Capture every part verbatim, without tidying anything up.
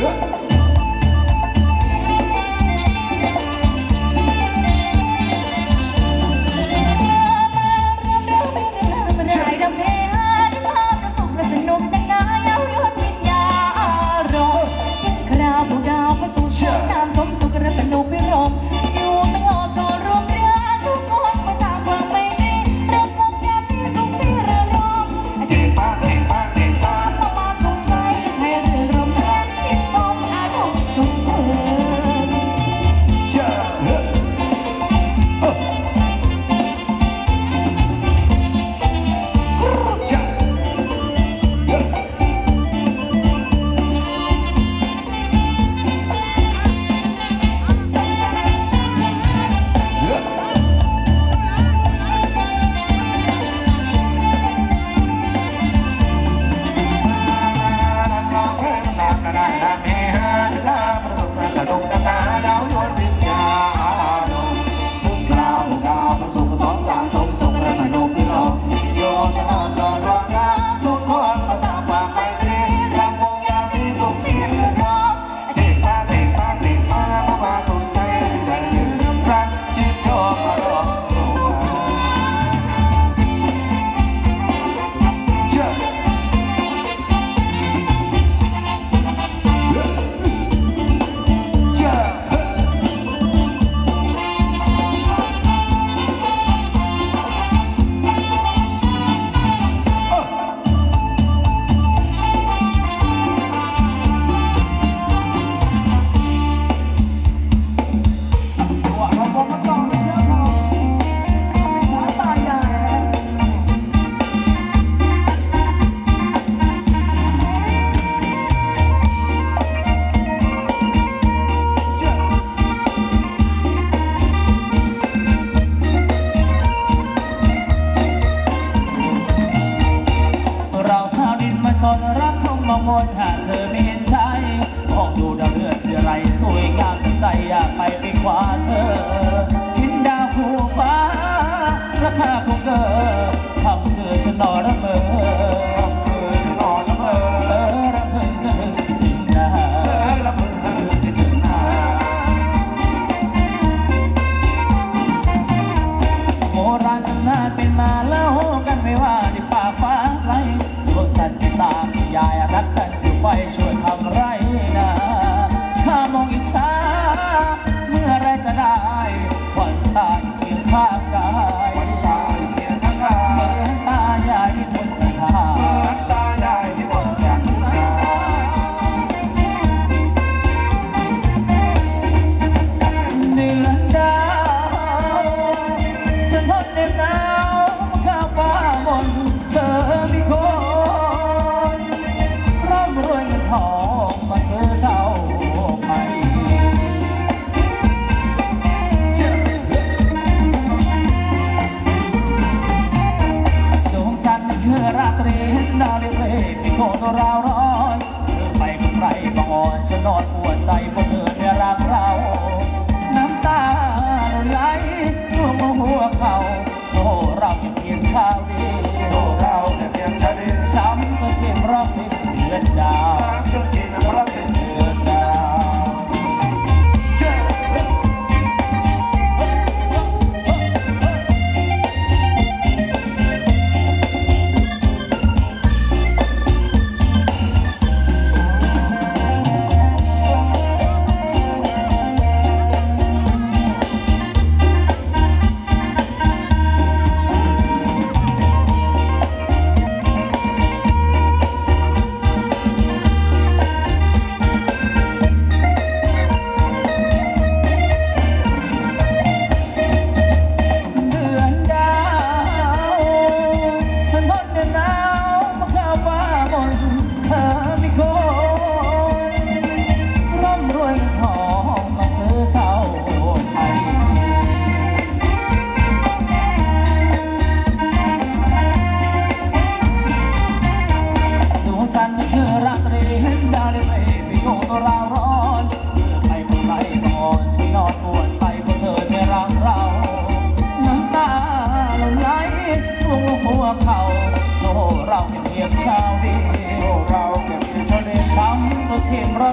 เ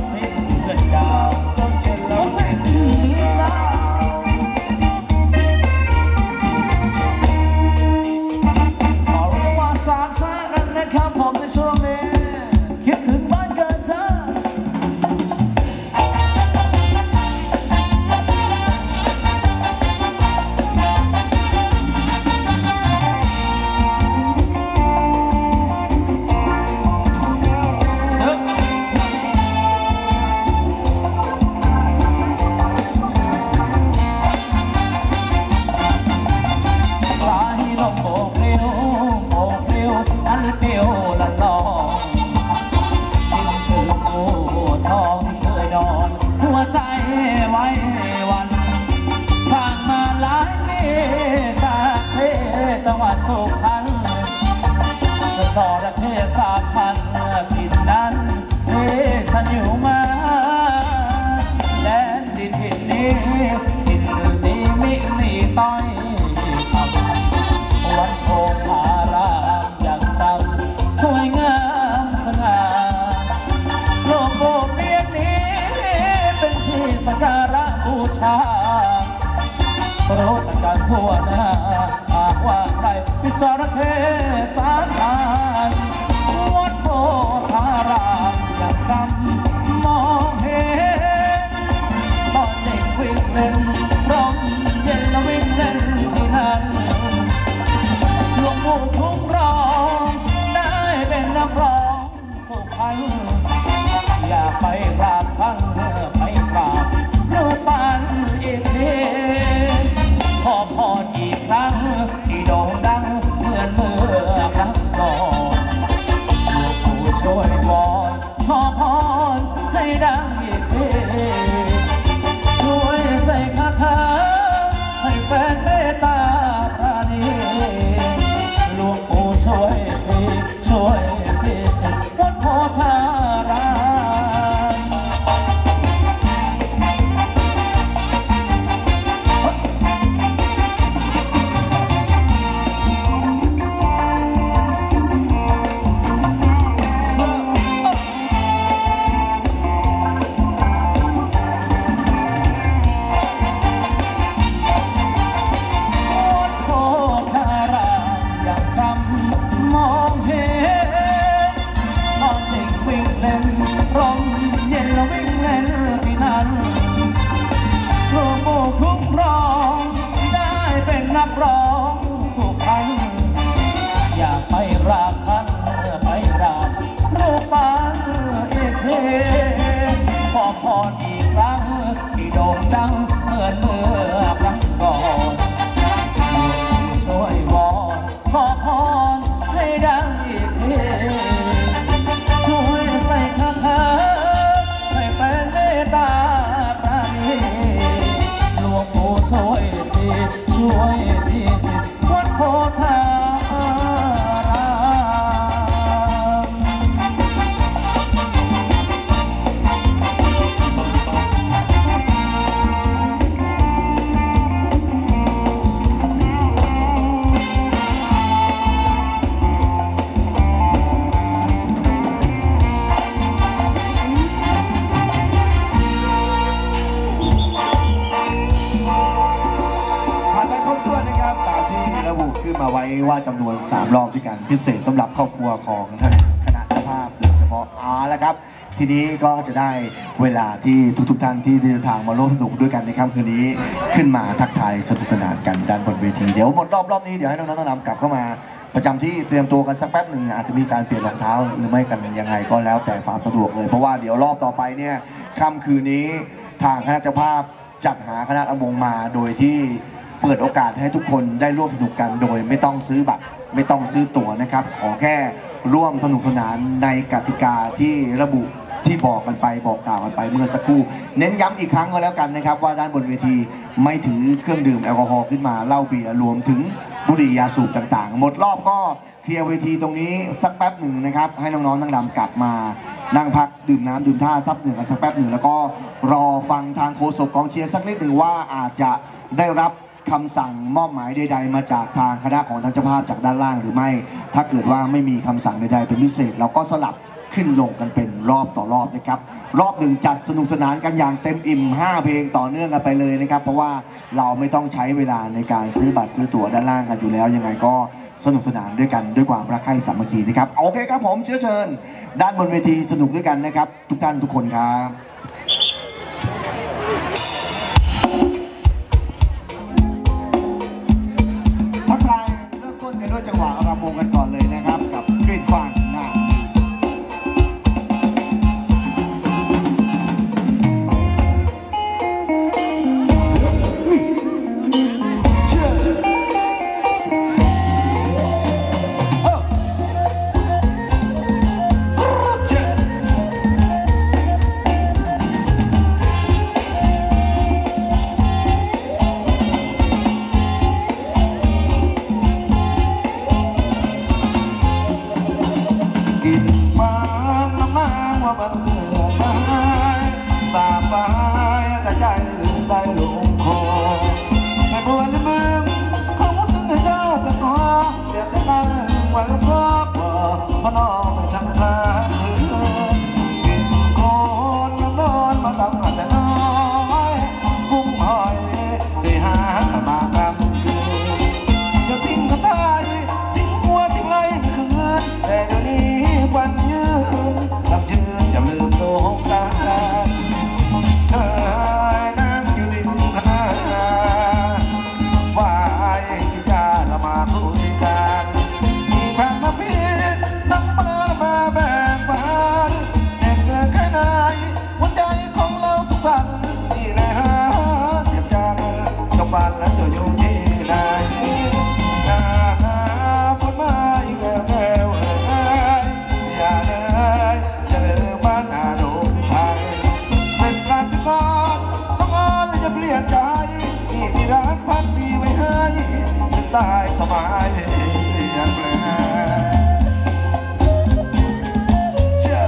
สิ้นเกินดาวจนเช่นเราสิ้นดาวขอเรียกว่าสามชากันนะครับผมในช่วงนี้คิดถึงบ้านเกินเธออันเปรี้ยวละลองสิ้นชื่อโอ้ทองที่เคยนอนหัวใจไว้วันสร้างมาหลายปีจากเทจังหวัดสุพรรณจอระเข้สามพันกินนั้นเอฉันอยู่มาแดนดินถิ่นนี้ดินนี้มิมีต้อยวันโพธารามยังจำสวยงามสง่าโลกโบเบียนนี้เป็นที่สักการะบูชารู้จักกันทั่วหน้าหากว่าใครพิจารณาสามพันวัดโพธารามยังจำมองเห็นตอนเด็กวิ่งเล่นร้องเย็นและวิ่งเล่นที่นั่นหลวงปู่คุ้มครองได้เป็นนักร้องสุพรรณอยากไปกราบท่านไปกราบรูปปั้นอีกทีขอพรอีกครั้งที่โด่งดังเหมือนเมื่อครั้งก่อนหลวงปู่ช่วยวอนขอพรให้ดังอีกทีช่วยใส่คาถาให้แฟนเมตตาปราณีหลวงปู่ช่วยทีช่วยทีสิวัดโพธารามนักร้องสุพรรณอยากไปราบท่านไปราบรูปปั้นเอเทขอพรอีกครั้งที่โด่งดังเหมือนเมื่อครั้งก่อนช่วยวอนขอพรให้ดังอีกทีช่วยใส่คาถาให้เป็นเมตตาปราณีหลวงปู่ช่วยทีช่วยที่สิทธิ์วัดโพธารามขึ้นมาไว้ว่าจำนวนสามรอบด้วยกันพิเศษสำหรับครอบครัวของท่านคณะเจ้าภาพโดยเฉพาะอ๋อแล้วครับทีนี้ก็จะได้เวลาที่ทุกๆท่านที่เดินทางมาร่วมสนุกด้วยกันในค่ำคืนนี้ขึ้นมาทักทายสนุกสนานกันด้านบนเวทีเดี๋ยวหมดรอบรอบนี้เดี๋ยวให้น้องๆนำกลับเข้ามาประจำที่เตรียมตัวกันสักแป๊บหนึ่งอาจจะมีการเปลี่ยนรองเท้าหรือไม่กันยังไงก็แล้วแต่ความสะดวกเลยเพราะว่าเดี๋ยวรอบต่อไปเนี่ยค่ำคืนนี้ทางคณะเจ้าภาพจัดหาคณะอมงมาโดยที่เปิดโอกาสให้ทุกคนได้ร่วมสนุกกันโดยไม่ต้องซื้อบัตรไม่ต้องซื้อตั๋วนะครับขอแค่ร่วมสนุกสนานในกติกาที่ระบุที่บอกกันไปบอกกล่าวกันไปเมื่อสักครู่เน้นย้ำอีกครั้งก็แล้วกันนะครับว่าด้านบนเวทีไม่ถือเครื่องดื่มแอลกอฮอล์ขึ้นมาเหล้าเบียร์รวมถึงบุหรี่ยาสูบต่างๆหมดรอบก็เคลียร์เวทีตรงนี้สักแป๊บหนึ่งนะครับให้น้องๆทั้งลำกลับมานั่งพักดื่มน้ำดื่มท่าซับเหนื่อยกันสักแป๊บหนึ่งแล้วก็รอฟังทางโฆษกกองเชียร์สักนิดหนึ่งว่าอาจจะได้รับคำสั่งมอบหมายใดๆมาจากทางคณะของทางเจ้าภาพจากด้านล่างหรือไม่ถ้าเกิดว่าไม่มีคำสั่งใดๆเป็นพิเศษเราก็สลับขึ้นลงกันเป็นรอบต่อรอบนะครับรอบหนึ่งจัดสนุกสนานกันอย่างเต็มอิ่มห้าเพลงต่อเนื่องกันไปเลยนะครับเพราะว่าเราไม่ต้องใช้เวลาในการซื้อบัตรซื้อตั๋วด้านล่างกันอยู่แล้วยังไงก็สนุกสนานด้วยกันด้วยความรักใคร่สามัคคีนะครับโอเคครับผมเชื้อเชิญด้านบนเวทีสนุกด้วยกันนะครับทุกท่านทุกคนครับทักทายเริ่มต้นกันด้วยจังหวะรำวงกันก่อนเลยนะครับกับกรีนฟังนะตายเข้ามาเรียนแปลเชื่อ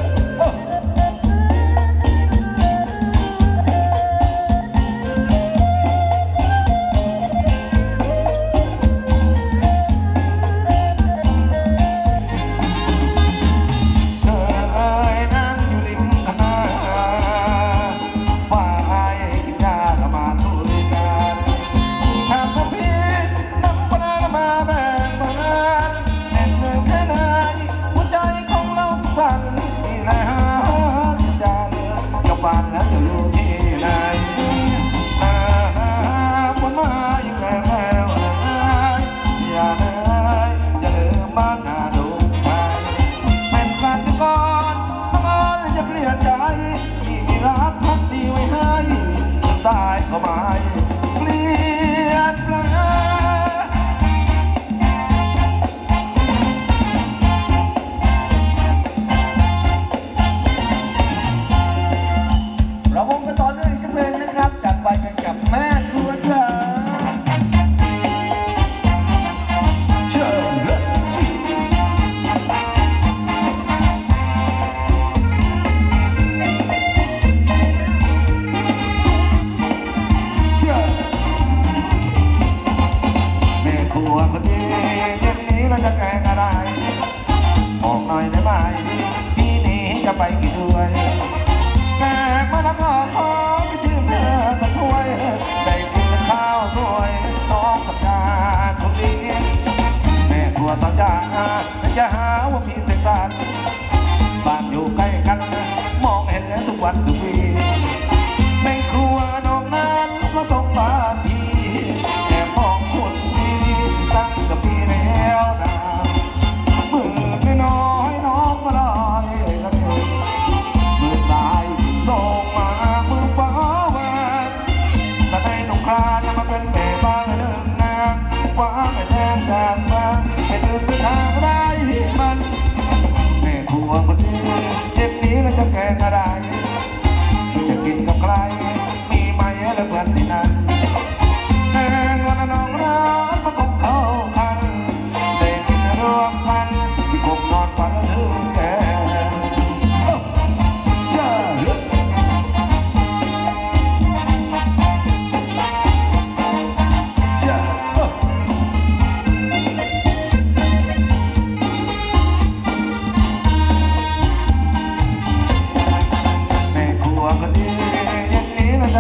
ตายเข้ามาเปลี่ยนแปลงเราวงกันต่อเนื่องอีกสักเพลงนะครับจากไปกันกับแม่ครัวเธอ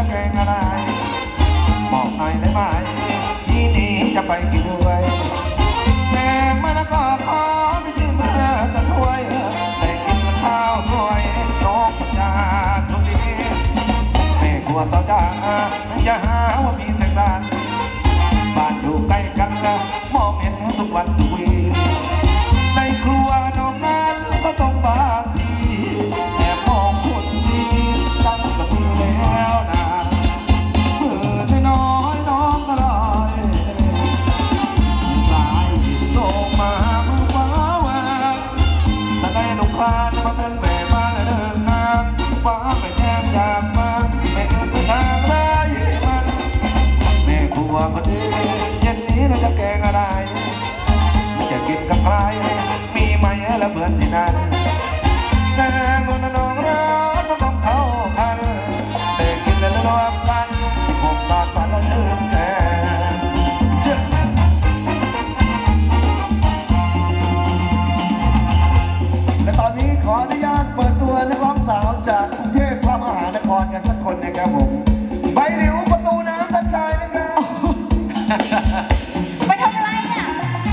จะแกงอะไรบอกหน่อยได้ไหมที่นี้จะไปกินด้วยแม่มะละกอขอไปชิมจะถ้วยแต่กินข้าวสวยนกสัญญาทุกทีแม่กลัวเจ้าจ้าจะหาว่าพี่เสกสรรบ้านอยู่ใกล้กันนะมองเห็นทุกวันทุกวีในครัวนอกนั้นก็ต้องบางทีแอบมองคนดีตั้งกับพี่แล้วนะเมื่อน้อยน้องก็ลอยสายส่งมาเมื่อฟ้าวางถ้าได้ลูกค้าจะมาเป็นแม่บ้านเดินนางฟ้าไม่แย้มยามมันไม่เกินไปทางไรมันแม่ครัวคนดีเย็นนี้เราจะแกงอะไรจะกินกับใครมีไหมละเหมือนที่นั่นแกงบนน้องร้อนก็ต้องเท่ากันแต่กินแล้วรวมกันผมนอนฝันแล้วลืมแกและตอนนี้ขออนุญาตเปิดตัวนักร้องสาวจากกรุงเทพพระมหานครกันสักคนนะครับผมใบหลิวประตูน้ำทันใจนะครับไปทำอะไรเนี่ย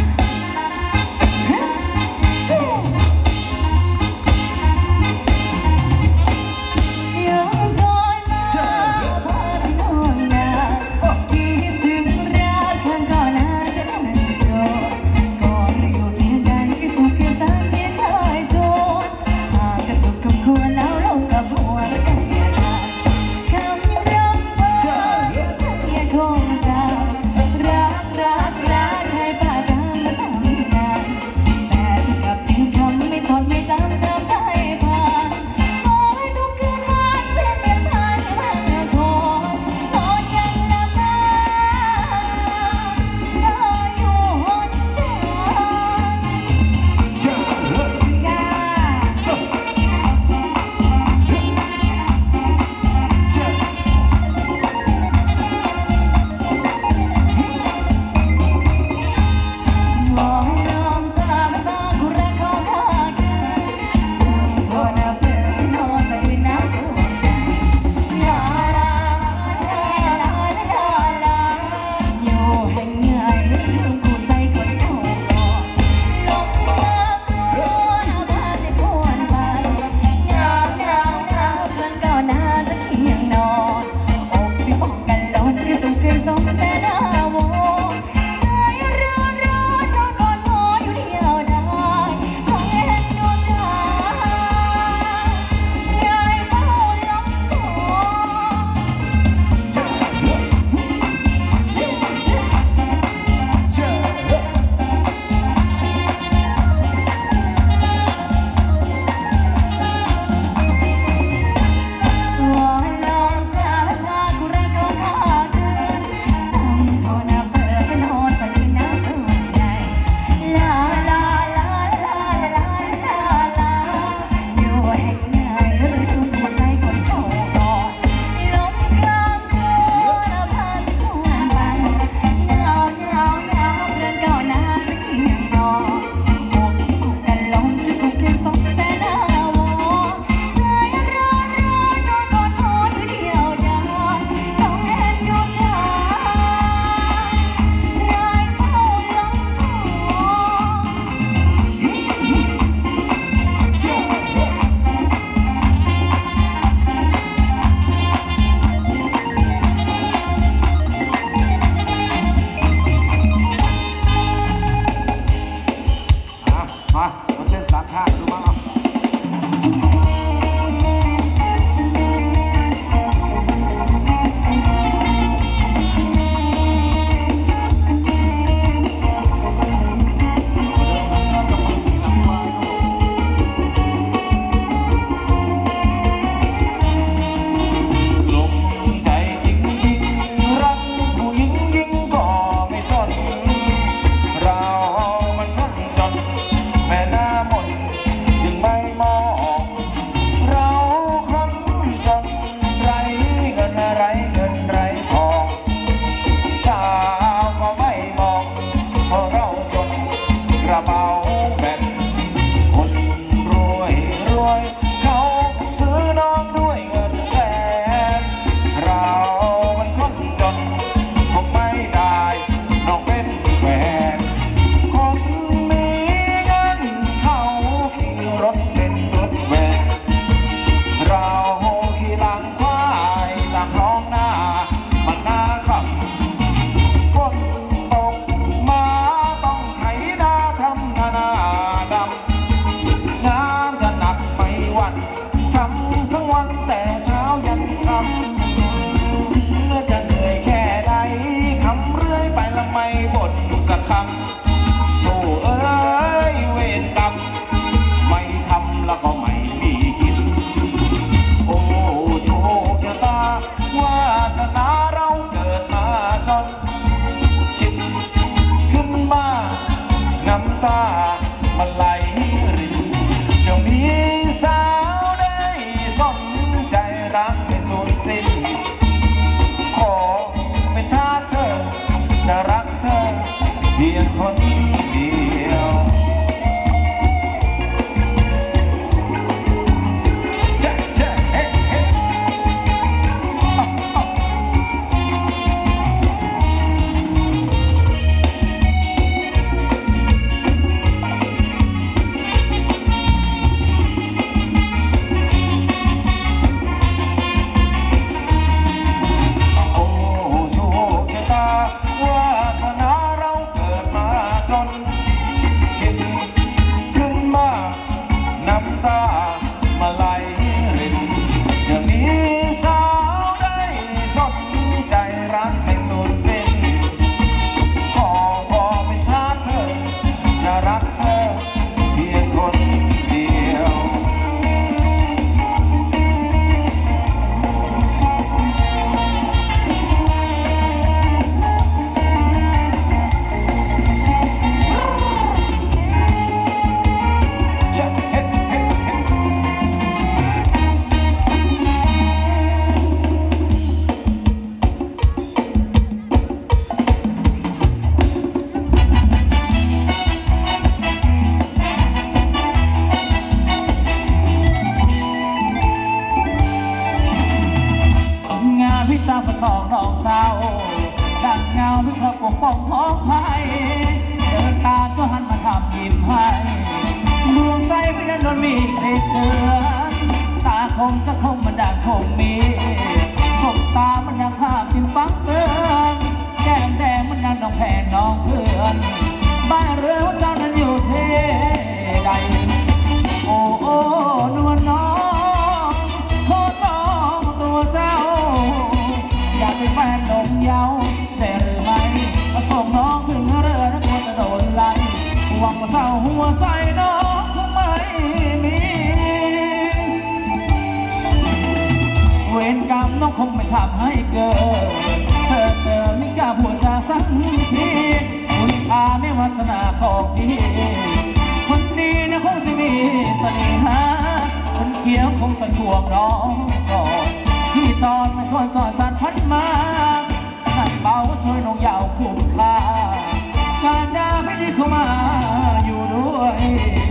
ยังจอยมาพาที่นอนนาคิดถึงรักกันก่อนหน้านั้นจบก่อนอยู่เคียงกันคิดถูกเคียงตามที่เธอโดนหากกระตุกกับควรแล้วลงกับหัวแล้วกันแค่ทางคำยังรักสองน้องเจ้าดังเงาที่พระปกป้องพ้องไทยเดินตามก็หันมาทำยิ้มให้ดวงใจไม่นั้นโดนมีเกลียดเชือนตาคมก็คงมันดังคงมีสบตามันดังภาพที่ฟังเตือนแก้มแดงมันดังน้องแผ่นน้องเพื่อนบ้านเรือนเจ้านั้นอยู่เท่ใดโอ้โอ้นวลน้องขอจองตัวเจ้าอยากเป็นแฟนนมเยาแต่หรือไม่มาส่งน้องถึงเรือนักลัวจะโดนไล่หวังว่าเศร้าหัวใจน้องคงไม่มีเวรกรรมน้องคงไม่ทำให้เกิดเธอเจอไม่กล้าพูดจาสักทีคุณอาไม่วาสนาของพี่คนดีนะคงจะมีเสน่หาคนเขียวคงสะดวกน้องก่อนพี่จอนไม่ควรจอดจัดพัดมานั่งเบาช่วยน้องยาวคุ้มค่าการด่าไม่ได้เข้ามาอยู่ด้วย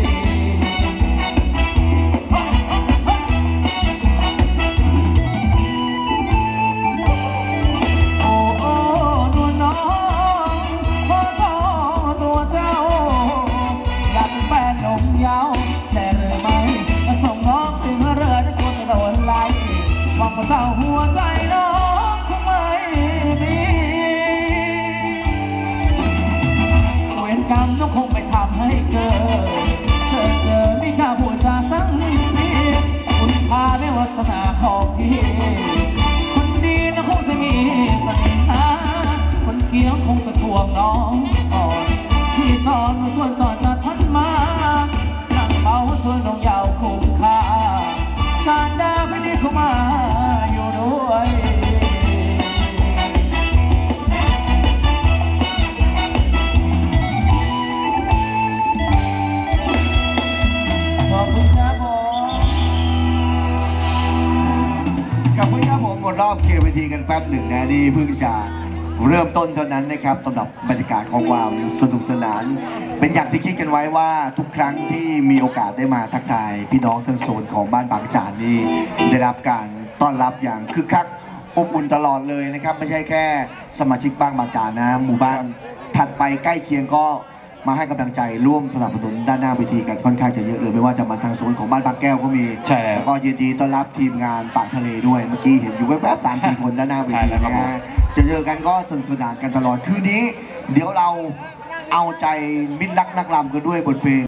โอ้โอ้นวลน้องขอจองตัวเจ้าอยากเป็นแฟนนมยาวแต่หรือไม่มาส่งน้องถึงเรือนักลัวจะโดนไล่หวังว่าเจ้าหัวใจน้องคงไม่มีเวรกรรมน้องคงไม่ทำให้เกิดเธอเจอไม่กล้าพูดจาสักนิดคุณพาไม่วาสนาของพี่คนดีน้องคงจะมีเสน่หาคนเกี้ยวคงจะทวงน้องก่อนที่จอนไม่ควรจอดจัดพันมานั่งเบาช่วยน้องยาวคุ้มค่าการด่าไม่ได้เข้ามาอยู่ด้วยขอบคุณครับผมกับเพื่อนครับผมหมดรอบเคลียร์เวทีกันแป๊บหนึ่งนะนี่เพิ่งจะเริ่มต้นเท่านั้นนะครับสำหรับบรรยากาศของความสนุกสนานเป็นอย่างที่คิดกันไว้ว่าทุกครั้งที่มีโอกาสได้มาทักทายพี่น้องทั้งโซนของบ้านบางจานนี่ได้รับการต้อนรับอย่างคึกคักอบอุ่นตลอดเลยนะครับไม่ใช่แค่สมาชิกบ้านบางจานนะหมู่บ้านถัดไปใกล้เคียงก็มาให้กำลังใจร่วมสนับสนุนด้านหน้าเวทีกันค่อนข้างจะเยอะเลยไม่ว่าจะมาทางโซนของบ้านบางแก้วก็มีใช่แล้วก็ยินดีต้อนรับทีมงานปากทะเลด้วยเมื่อกี้เห็นอยู่แวบๆสามสี่คนด้านหน้าเวทีนะฮะจะเจอกันก็สนุกสนานกันตลอดคืนนี้เดี๋ยวเราเอาใจมิตรรักนักรำกันด้วยบทเพลง